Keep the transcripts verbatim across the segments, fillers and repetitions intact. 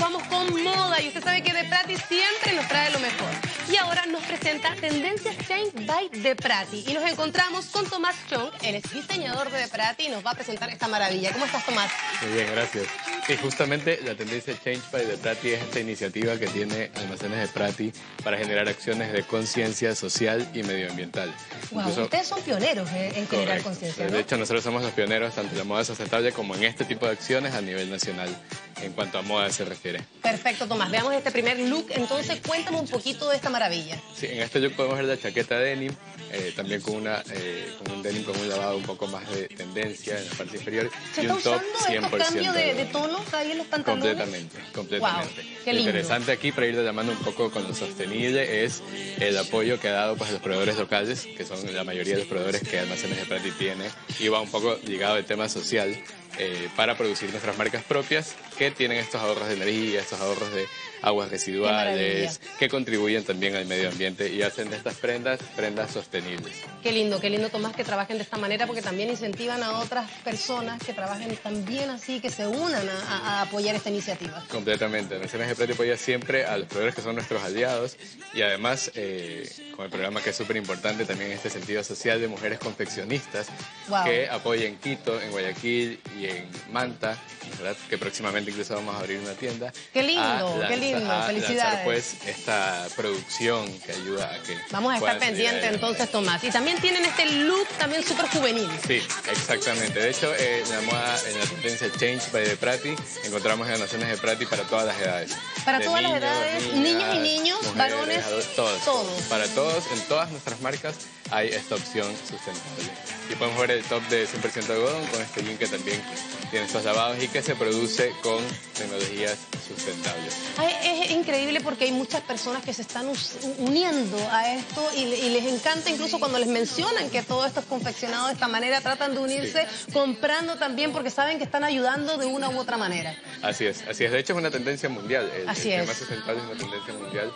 vamos con moda y usted sabe que De Prati siempre nos trae lo mejor. Y ahora nos presenta Tendencias Change by De Prati. Y nos encontramos con Tomás Chong, él es diseñador de De Prati y nos va a presentar esta maravilla. ¿Cómo estás, Tomás? Muy bien, gracias. Y justamente la Tendencia Change by De Prati es esta iniciativa que tiene Almacenes De Prati para generar acciones de conciencia social y medioambiental. Wow, Incluso, ustedes son pioneros eh, en generar conciencia, ¿no? De hecho, nosotros somos los pioneros tanto en la moda sustentable como en este tipo de acciones a nivel nacional, en cuanto a moda se refiere. Perfecto, Tomás. Veamos este primer look. Entonces, cuéntame un poquito de esta maravilla. Sí, en este look podemos ver la chaqueta denim, eh, también con, una, eh, con un denim con un lavado un poco más de tendencia en la parte inferior. ¿Se y está un top usando cien por estos ciento cambios de, de tonos ahí en los pantalones? Completamente, completamente. Wow, qué Lo lindo. interesante aquí, para ir de la mano un poco con lo sostenible, es el apoyo que ha dado pues, a los proveedores locales, que son la mayoría de los proveedores que Almacenes De Prati tiene, y va un poco ligado al tema social, eh, para producir nuestras marcas propias que tienen estos ahorros de energía, estos ahorros de aguas residuales, que contribuyen también al medio ambiente y hacen de estas prendas, prendas sostenibles. Qué lindo, qué lindo, Tomás, que trabajen de esta manera porque también incentivan a otras personas que trabajen también así, que se unan a, a, a apoyar esta iniciativa. Completamente. Almacenes De Prati apoya siempre a los proveedores que son nuestros aliados y además eh, con el programa que es súper importante también en este sentido social de mujeres confeccionistas, Wow, que apoya en Quito, en Guayaquil y en Manta, ¿verdad? Que próximamente incluso vamos a abrir una tienda. Qué lindo, a qué lindo, a felicidades. lanzar, pues, esta producción que ayuda a que vamos a estar pendientes entonces, Tomás. Y también tienen este look también súper juvenil. Sí, exactamente. De hecho, eh, en la moda, en la tendencia Change by De Prati, encontramos Almacenes De Prati para todas las edades. Para De todas las niños, edades, niñas, niñas y niños, mujeres, varones, adultos, todos, todos. Para todos, en todas nuestras marcas hay esta opción sustentable. Y podemos ver el top de cien por ciento algodón con este jean que también tiene estos lavados y que se produce con tecnologías sustentables. Ay, es increíble porque hay muchas personas que se están uniendo a esto y, y les encanta incluso cuando les mencionan que todo esto es confeccionado de esta manera, tratan de unirse sí. comprando también porque saben que están ayudando de una u otra manera. Así es, así es. De hecho es una tendencia mundial. El, así el es. tema sustentable es una tendencia mundial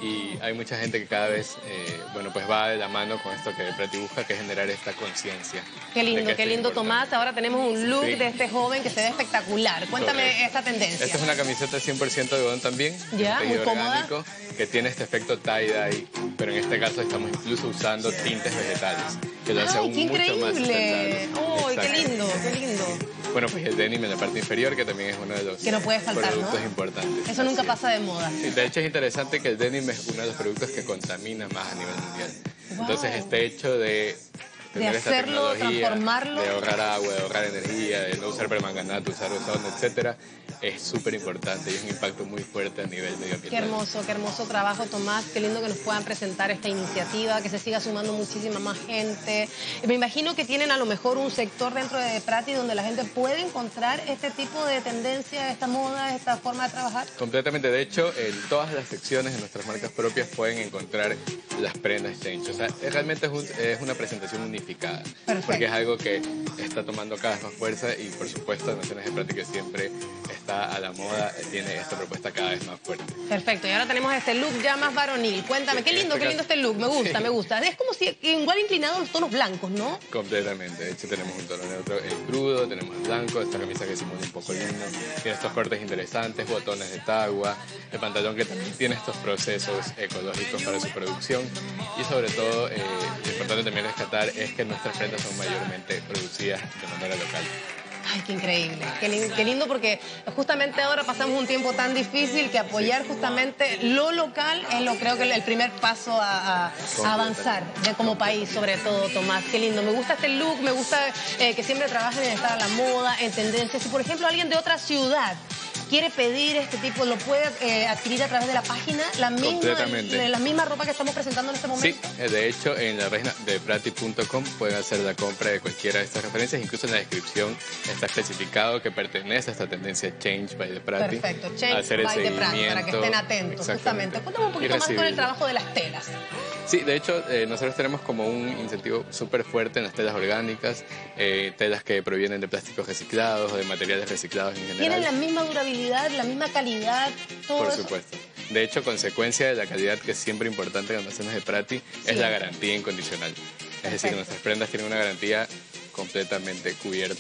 y hay mucha gente que cada vez, eh, bueno, pues va de la mano con esto que De Prati busca, que es generar esta conciencia. Qué lindo, qué lindo, Tomás. Ahora tenemos un look sí. de este joven que se ve espectacular. Cuéntame Correcto. esta tendencia. Esta es una camiseta cien por ciento de algodón también, ya, muy orgánico, cómoda, que tiene este efecto tie-dye, pero en este caso estamos incluso usando tintes vegetales, que lo hace Ay, aún qué mucho más increíble. ¡Oh, qué lindo, qué lindo! Bueno, pues el denim en la parte inferior, que también es uno de los que no puede faltar, productos ¿no? importantes. Eso nunca pasa de moda. Sí, de hecho es interesante que el denim es uno de los productos que contamina más a nivel mundial. Wow. Entonces este hecho de tener de hacerlo, esta tecnología, transformarlo, de ahorrar agua, de ahorrar energía, de no usar permanganato, usar ozón, etcétera, es súper importante y es un impacto muy fuerte a nivel medioambiental. Qué hermoso, qué hermoso trabajo, Tomás. Qué lindo que nos puedan presentar esta iniciativa, que se siga sumando muchísima más gente. Me imagino que tienen a lo mejor un sector dentro de De Prati donde la gente puede encontrar este tipo de tendencia, esta moda, esta forma de trabajar. Completamente. De hecho, en todas las secciones de nuestras marcas propias pueden encontrar las prendas Change. O sea, realmente es, un, es una presentación unificada. Perfecto. Porque es algo que está tomando cada vez más fuerza y, por supuesto, Almacenes De Prati, que siempre está a la moda, tiene esta propuesta cada vez más fuerte. Perfecto. Y ahora tenemos este look ya más varonil. Cuéntame, qué lindo, qué lindo este look. Me gusta, sí. me gusta. Es como si igual inclinado a los tonos blancos, ¿no? Completamente. De hecho, tenemos un tono neutro, el crudo, tenemos el blanco, esta camisa que simula un poco lindo. Tiene estos cortes interesantes, botones de tagua, el pantalón que también tiene estos procesos ecológicos para su producción. Y sobre todo, eh, lo importante también rescatar es que nuestras prendas son mayormente producidas de manera local. Ay, qué increíble, qué lindo, qué lindo porque justamente ahora pasamos un tiempo tan difícil que apoyar sí. justamente lo local es lo creo que el primer paso a, a, a avanzar de como país, sobre todo, Tomás. Qué lindo, me gusta este look, me gusta eh, que siempre trabajen en estar a la moda, en tendencias. Si por ejemplo alguien de otra ciudad quiere pedir este tipo, ¿lo puede eh, adquirir a través de la página? ¿La misma, la misma ropa que estamos presentando en este momento? Sí, de hecho en la página de prati punto com pueden hacer la compra de cualquiera de estas referencias, incluso en la descripción está especificado que pertenece a esta tendencia Change by De Prati. Perfecto, Change by De Prati, para que estén atentos, justamente. Cuéntame un poquito más con el trabajo de las telas. Sí, de hecho, eh, nosotros tenemos como un incentivo súper fuerte en las telas orgánicas, eh, telas que provienen de plásticos reciclados o de materiales reciclados en general. ¿Tienen la misma durabilidad, la misma calidad? Todo Por eso? supuesto. De hecho, consecuencia de la calidad que es siempre importante en Almacenes De Prati, sí. es la garantía incondicional. Es Perfecto. decir, nuestras prendas tienen una garantía completamente cubierta por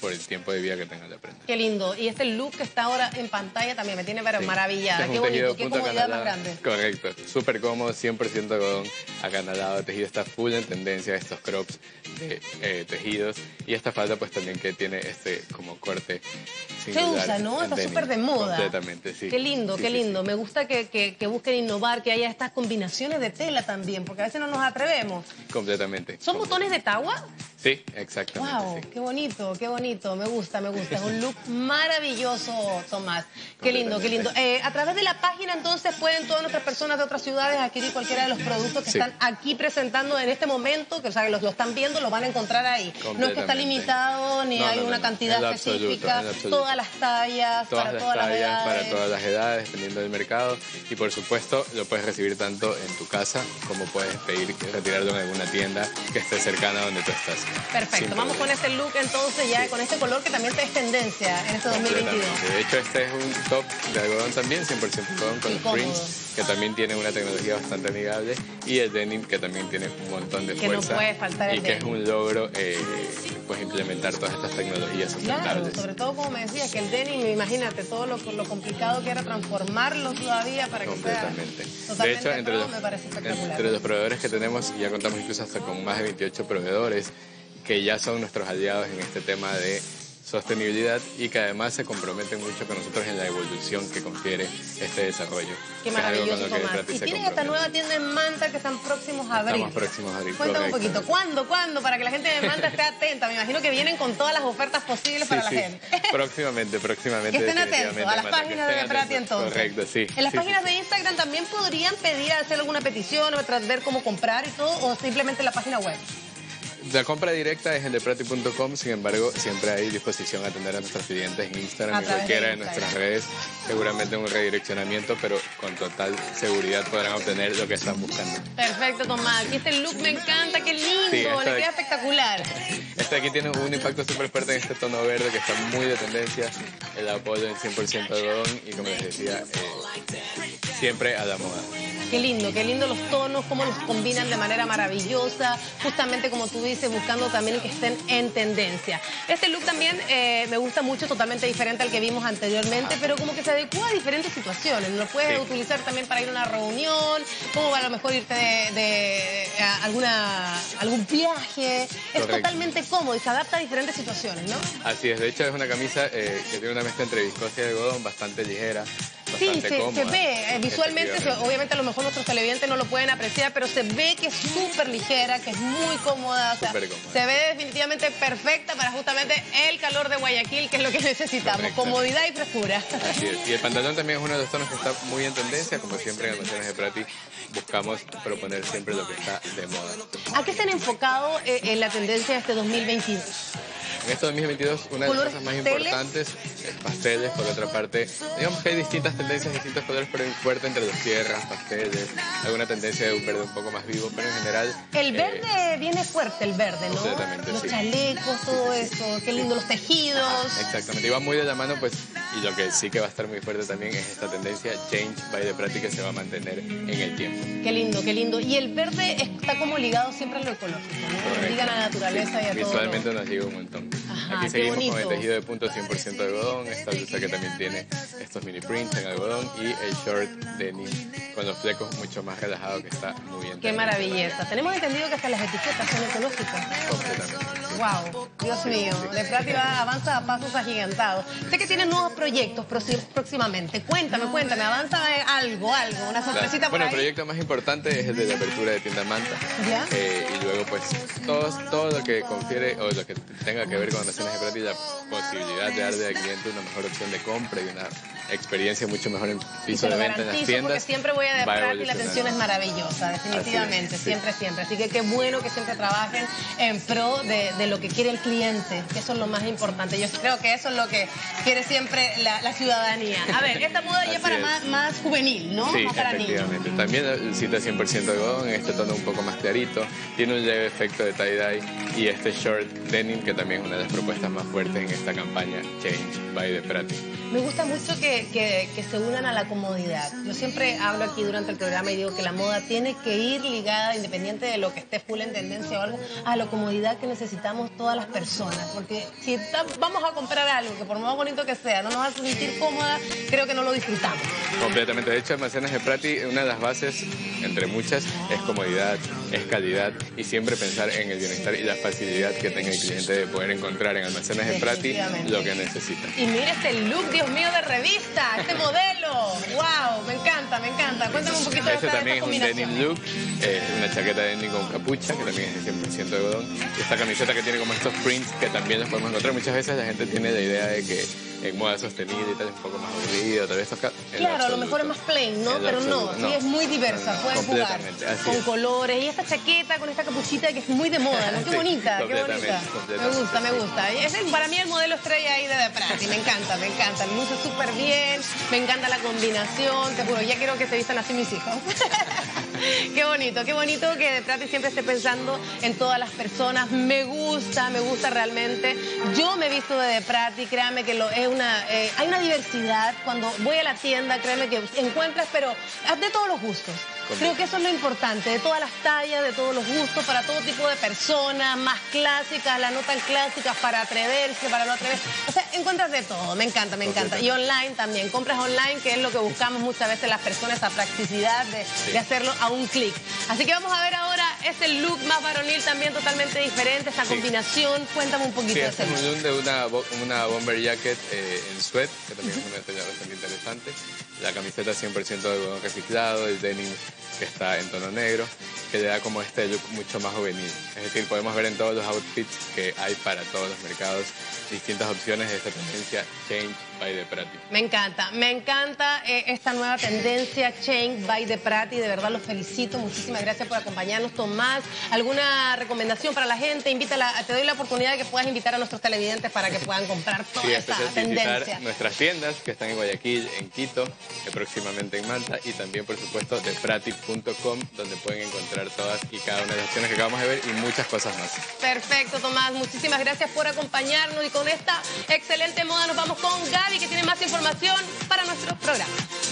por el tiempo de vida que tenga la prenda. Qué lindo. Y este look que está ahora en pantalla también me tiene pero Sí. maravillada. Es Qué un tejido bonito, qué punto comodidad más acanalado. grande. Correcto, súper cómodo, cien por ciento algodón acanalado. El tejido está full en tendencia, estos crops de eh, tejidos. Y esta falda pues también que tiene este como corte Se singular usa, ¿no? en Está denim. súper de moda. Completamente, sí. Qué lindo, Sí, qué sí, lindo. sí. Me gusta que, que, que busquen innovar, que haya estas combinaciones de tela también, porque a veces no nos atrevemos. Completamente. ¿Son botones de tagua? Sí, exactamente. Wow, Sí. qué bonito, qué bonito, me gusta, me gusta. Es un look maravilloso, Tomás. Qué lindo, qué lindo. Eh, a través de la página entonces pueden todas nuestras personas de otras ciudades adquirir cualquiera de los productos que Sí. están aquí presentando en este momento, que o sea, que los, lo están viendo, los van a encontrar ahí. No es que está Completamente. limitado, ni No, hay no, no, una no. cantidad En lo absoluto, específica, en lo absoluto. todas las tallas, Todas para las todas las tallas, edades. para todas las edades, dependiendo del mercado. Y por supuesto, lo puedes recibir tanto en tu casa como puedes pedir retirarlo en alguna tienda que esté cercana a donde tú estás. Perfecto, Sin vamos con problema. este look entonces ya, Sí. con este color que también es tendencia en este dos mil veintidós. Completamente. De hecho, este es un top de algodón también, cien por ciento algodón con Y los cómodo. prints, que también tiene una tecnología bastante amigable, y el denim, que también tiene un montón de Que no fuerza. puede faltar el y que es denim. un logro eh, pues implementar todas estas tecnologías Claro, sustentables. sobre todo como me decías, que el denim, imagínate todo lo, lo complicado que era transformarlo todavía para que sea Completamente. totalmente De hecho, entre pro, los, me parece espectacular. entre los proveedores que tenemos, ya contamos incluso hasta con más de veintiocho proveedores que ya son nuestros aliados en este tema de sostenibilidad y que además se comprometen mucho con nosotros en la evolución que confiere este desarrollo. Qué Que es algo con maravilloso, lo que Tomás. Prati Y se tienen esta compromete. nueva tienda en Manta que están próximos a abrir. Estamos próximos a abrir. Cuéntame un correcto. poquito, ¿cuándo, cuándo? Para que la gente de Manta esté atenta. Me imagino que vienen con todas las ofertas posibles Sí, para la sí. gente. Próximamente, próximamente. Que estén atentos definitivamente, a las Mata, que páginas de estén Prati atentos. entonces. Correcto, sí. En las sí, páginas sí, de Instagram también podrían pedir, hacer alguna petición o tras ver cómo comprar y todo, o simplemente la página web. La compra directa es en deprati punto com, sin embargo, siempre hay disposición a atender a nuestros clientes en Instagram A y través de cualquiera de, Instagram. nuestras redes, seguramente un redireccionamiento, pero con total seguridad podrán obtener lo que están buscando. Perfecto, Tomás. Aquí este look me encanta, qué lindo, Sí, esta le de- queda espectacular. Este aquí tiene un impacto súper fuerte en este tono verde que está muy de tendencia, el apoyo en cien por ciento algodón y como les decía, eh, siempre a la moda. Qué lindo, qué lindo los tonos, cómo los combinan de manera maravillosa, justamente como tú dices, buscando también que estén en tendencia. Este look también eh, me gusta mucho, totalmente diferente al que vimos anteriormente, pero como que se adecua a diferentes situaciones. Lo puedes Sí. utilizar también para ir a una reunión, como a lo mejor irte de, de a alguna, algún viaje. Es Correcto. totalmente cómodo y se adapta a diferentes situaciones, ¿no? Así es, de hecho es una camisa eh, que tiene una mezcla entre viscosa y algodón bastante ligera, Sí, bastante se, cómoda. se ve, eh, visualmente, se- Efectivamente. obviamente a lo mejor nuestros televidentes no lo pueden apreciar, pero se ve que es súper ligera, que es muy cómoda, o sea, Súper cómoda. se ve definitivamente perfecta para justamente el calor de Guayaquil, que es lo que necesitamos, Correcto. comodidad y frescura. Así es. Y el pantalón también es uno de los tonos que está muy en tendencia, como siempre en Almacenes de Prati buscamos proponer siempre lo que está de moda. ¿A qué se han enfocado eh, en la tendencia de este dos mil veintidós? En este dos mil veintidós, una de las ¿Colores cosas más pasteles? importantes es pasteles, por otra parte. Digamos que hay distintas tendencias, distintos colores, pero hay fuerte entre los tierras, pasteles, alguna tendencia de un verde un poco más vivo, pero en general... El eh, verde viene fuerte, el verde, ¿no? Completamente, Los sí. chalecos, todo eso, qué lindo, los tejidos. Exactamente, y va muy de la mano, pues, y lo que sí que va a estar muy fuerte también es esta tendencia Change by the Prati que se va a mantener en el tiempo. Qué lindo, qué lindo. Y el verde está como ligado siempre a lo ecológico, ¿no? Correcto. Liga a la naturaleza Sí, y a todo. visualmente nos llega un montón. Ajá, Aquí qué seguimos con bonito. el tejido de punto cien por ciento de algodón, esta blusa que también tiene estos mini prints en algodón y el short denim con los flecos mucho más relajado que está muy bien. Qué maravilleza. Tenemos entendido que hasta las etiquetas son ecológicas. Completamente. Wow, Dios mío, de Prati va, avanza a pasos agigantados. Sé que tienes nuevos proyectos proxi- próximamente. Cuéntame, cuéntame, avanza eh, algo, algo, una sorpresita por Bueno, el ahí. proyecto más importante es el de la apertura de tienda Manta. ¿Ya? Eh, y luego, pues, todo, todo lo que confiere o lo que tenga que ver con Almacenes de Prati, la posibilidad de darle al cliente una mejor opción de compra y una experiencia mucho mejor en Y piso te lo de venta en las garantizo tiendas. porque siempre voy a de va Prati y la evolucionando. atención es maravillosa, definitivamente, Así es, sí. siempre, siempre. Así que qué bueno que siempre trabajen en pro de, de lo que quiere el cliente, que eso es lo más importante. Yo creo que eso es lo que quiere siempre la, la ciudadanía. A ver, esta moda ya Así para es. más, más juvenil, ¿no? Sí, Más para niños. efectivamente. También el cita cien por ciento algodón, en este tono un poco más clarito, tiene un leve efecto de tie-dye y este short denim que también es una de las propuestas más fuertes en esta campaña Change by the Prati. Me gusta mucho que que, que, que se unan a la comodidad. Yo siempre hablo aquí durante el programa y digo que la moda tiene que ir ligada, independiente de lo que esté full en tendencia o algo, a la comodidad que necesitamos todas las personas. Porque si está, vamos a comprar algo que por más bonito que sea, no nos hace sentir cómoda, creo que no lo disfrutamos. Completamente. De hecho, Almacenes de Prati, una de las bases, entre muchas, es comodidad, es calidad y siempre pensar en el bienestar y la facilidad que tenga el cliente de poder encontrar en Almacenes de Prati lo que necesita. Y mira este look, Dios mío, de revista, este modelo. ¡Wow! Me encanta, me encanta. Cuéntame un poquito de esta, Este también de esta es un denim look, eh, una chaqueta de denim con capucha, que también es de cien por ciento de algodón. Y esta camiseta que tiene como estos prints, que también los podemos encontrar. Muchas veces la gente tiene la idea de que en moda sostenible y tal es un poco más aburrido, tal vez toca. Claro, a lo mejor es más plain, ¿no? Pero no, sí, es muy diversa, no, no, pueden jugar con es. colores. Y esta chaqueta con esta capuchita que es muy de moda, ¿no? Qué Sí, bonita, qué bonita. Me gusta, me gusta. Y ese es para mí el modelo estrella ahí de De Prati, me encanta, me encanta. Luce súper bien, me encanta la combinación, te juro, ya quiero que se vistan así mis hijos. Qué bonito, qué bonito que De Prati siempre esté pensando en todas las personas. Me gusta, me gusta realmente. Yo me he visto de De Prati, créanme que lo, es una, eh, hay una diversidad. Cuando voy a la tienda, créanme que encuentras, pero de todos los gustos. Creo que eso es lo importante, de todas las tallas, de todos los gustos, para todo tipo de personas, más clásicas, las no tan clásicas, para atreverse, para no atreverse. O sea, encuentras de todo, me encanta, me encanta. Y online también, compras online, que es lo que buscamos muchas veces las personas, esa practicidad de, sí. de hacerlo a un clic. Así que vamos a ver ahora este look más varonil también totalmente diferente, esta sí. combinación. Cuéntame un poquito sí, de ese look. look. Es un de una, una bomber jacket eh, en suede, que también uh-huh. es una tela bastante interesante. La camiseta cien por ciento de algodón reciclado, el denim que está en tono negro, que le da como este look mucho más juvenil. Es decir, podemos ver en todos los outfits que hay para todos los mercados distintas opciones de esta tendencia Change by De Prati. Me encanta, me encanta eh, esta nueva tendencia Change by De Prati, de verdad los felicito, muchísimas gracias por acompañarnos. Tomás, ¿alguna recomendación para la gente? Invítala, te doy la oportunidad de que puedas invitar a nuestros televidentes para que puedan comprar toda sí, esta tendencia. Visitar nuestras tiendas que están en Guayaquil, en Quito, eh, próximamente en Manta, y también por supuesto de prati punto com, donde pueden encontrar todas y cada una de las opciones que acabamos de ver y muchas cosas más. Perfecto, Tomás, muchísimas gracias por acompañarnos y con esta excelente moda nos vamos con Gaby, que tiene más información para nuestro programa.